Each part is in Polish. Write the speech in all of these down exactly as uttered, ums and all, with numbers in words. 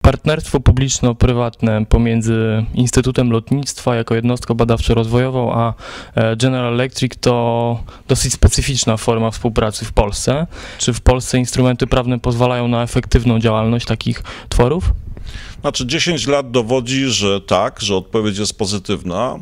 Partnerstwo publiczno-prywatne pomiędzy Instytutem Lotnictwa jako jednostką badawczo-rozwojową a General Electric to dosyć specyficzna forma współpracy w Polsce. Czy w Polsce instrumenty prawne pozwalają na efektywną działalność takich tworów? Znaczy dziesięć lat dowodzi, że tak, że odpowiedź jest pozytywna.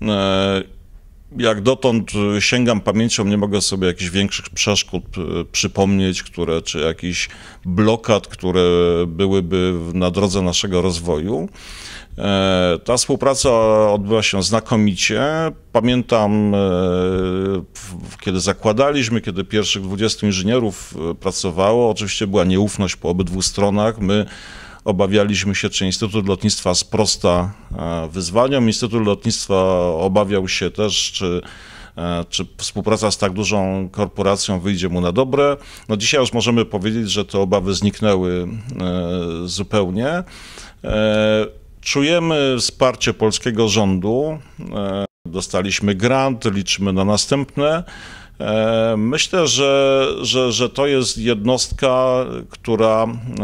Jak dotąd sięgam pamięcią, nie mogę sobie jakichś większych przeszkód przypomnieć, które, czy jakichś blokad, które byłyby na drodze naszego rozwoju. Ta współpraca odbyła się znakomicie. Pamiętam, kiedy zakładaliśmy, kiedy pierwszych dwudziestu inżynierów pracowało, oczywiście była nieufność po obydwu stronach. My obawialiśmy się, czy Instytut Lotnictwa sprosta wyzwaniom. Instytut Lotnictwa obawiał się też, czy, czy współpraca z tak dużą korporacją wyjdzie mu na dobre. No dzisiaj już możemy powiedzieć, że te obawy zniknęły zupełnie. Czujemy wsparcie polskiego rządu. Dostaliśmy grant, liczymy na następne. Myślę, że, że, że to jest jednostka, która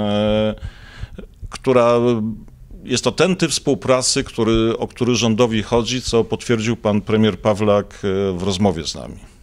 która jest to ten typ współpracy, który, o który rządowi chodzi, co potwierdził pan premier Pawlak w rozmowie z nami.